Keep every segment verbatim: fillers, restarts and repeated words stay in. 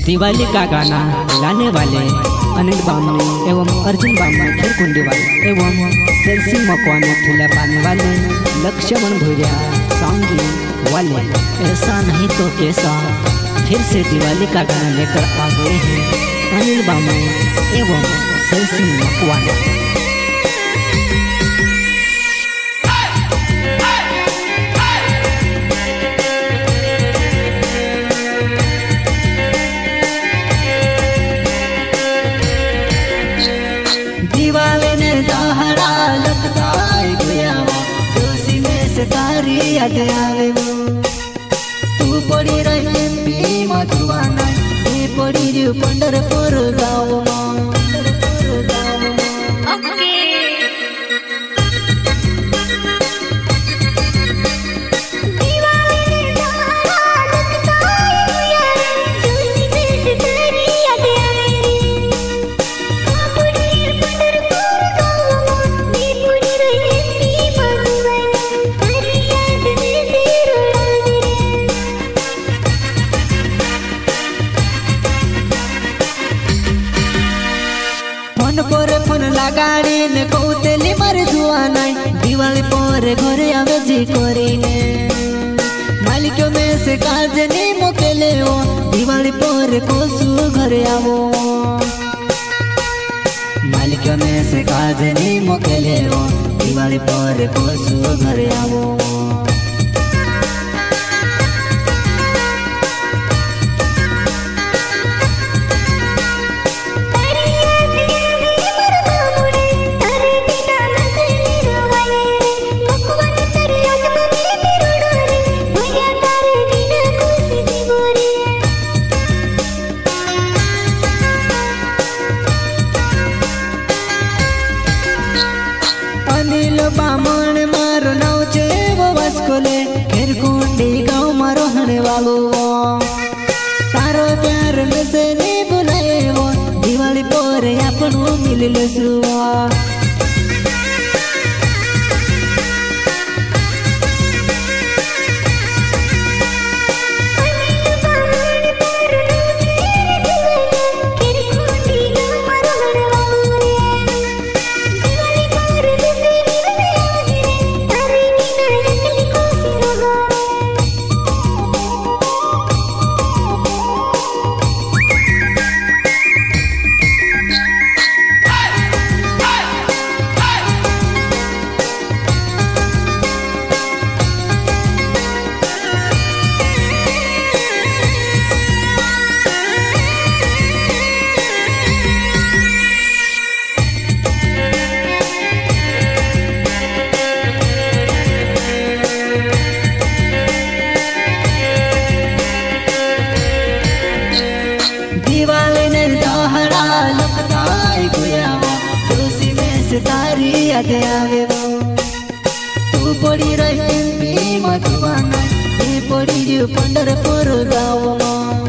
दिवाली का गाना लाने वाले अनिल बामने एवं अर्जुन बामने खीरकुंडी वाले एवं सेल्सिंग मकवाने फूले पाने वाले लक्ष्मण भूरिया सांगी वाले। ऐसा नहीं तो कैसा फिर से दिवाली का गाना लेकर आ गए हैं अनिल बामने एवं सेल्सिंग मकवाने। दिवाली ने दहरा लगता है गया दोषी में से तारी याद आवे वो तू पड़ी रही एमपी मधुवाना ये पड़ी जो पंढरपुर गाँव में। पर फोन लगाड़ी ने कौतेली मर जुआ नाई दिवाली पर घरे आवे जी करीने मालिक में से काज नहीं मोकेले हो दिवाली पर कोसु घरे आवो मालिक में से काज नहीं मोकेले हो दिवाली पर कोसु घरे आवो। अनिल बामण मारो नाव छे वो वास्कोले खीरकुंडी गाँव में रहने वालो तारो प्यार में से नहीं बुलाए वो दिवाली पर आपनो मिल लेसुआ। दिवाली ने दहरा लगता है गया दोषी में से तारी याद आवे वो तू पड़ी रही एमपी मधुवाना ये पड़ी जो पंढरपुर गाँव में।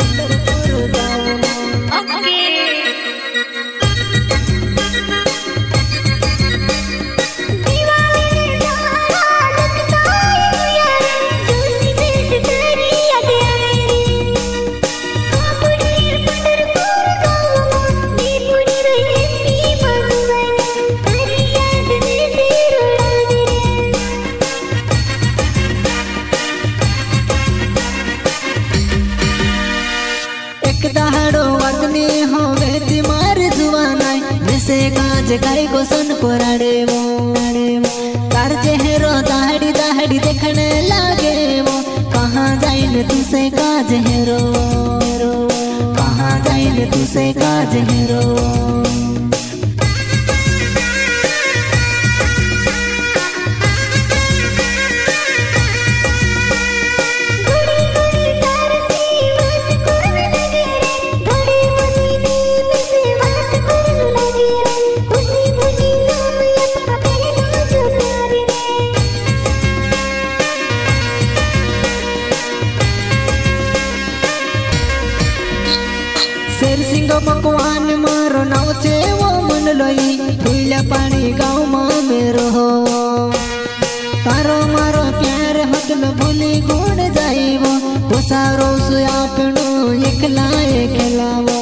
दहाड़ो वतनी हो बेटी मार जुआना वैसे काज गाय को सन पराड़े वो तार चेहरो दाहड़ी दाहड़ी देखने लागे वो कहाँ जाइन तुसे काज हेरो कहाँ जाइन तुसे काज हेरो। सेल्सिंग मकवान मारो नाव छे वो मन लोई फूला पानी गाँव में मेरो तारो मारो प्यार रे हटल भूली गुण जाइबो तो सारो सु आपनो एकलाए खेलावो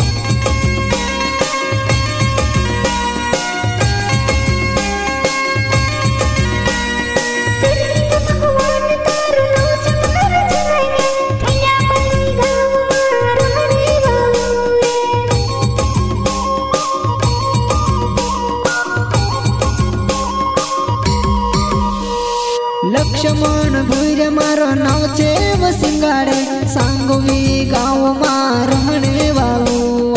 लक्ष्मण भूर मारो नाव छे वो सिंगाड़े सांगवी गाँव में रहने वालो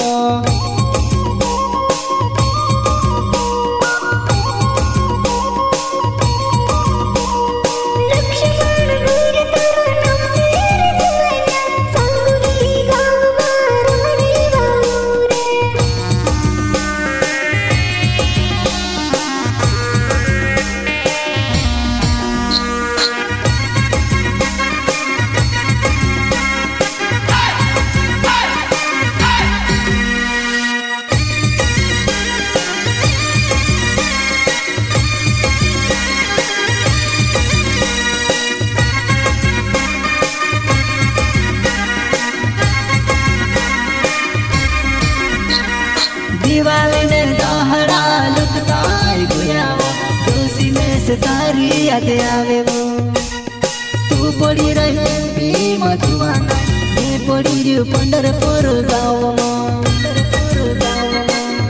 दिवाली ने दहड़ा लुकताई गुयावो दोषी में से तारी याद आवे वो तू पड़ी रही भी मधुवाना मैं पड़ी रही पंढरपुर गाँव पंढरपुर गाँव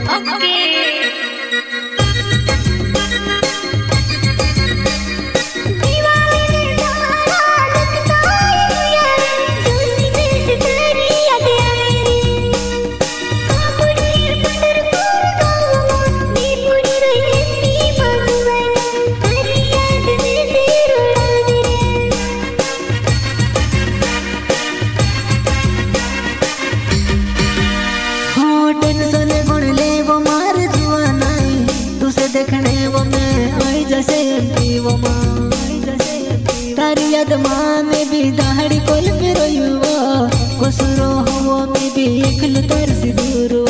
देखने वो मैं आई जैसे वो माँ तारी याद माँ में भी दाढ़ी कोल पे रोयुवा कुसुरो हुआ में भी एक लुतर सी दूर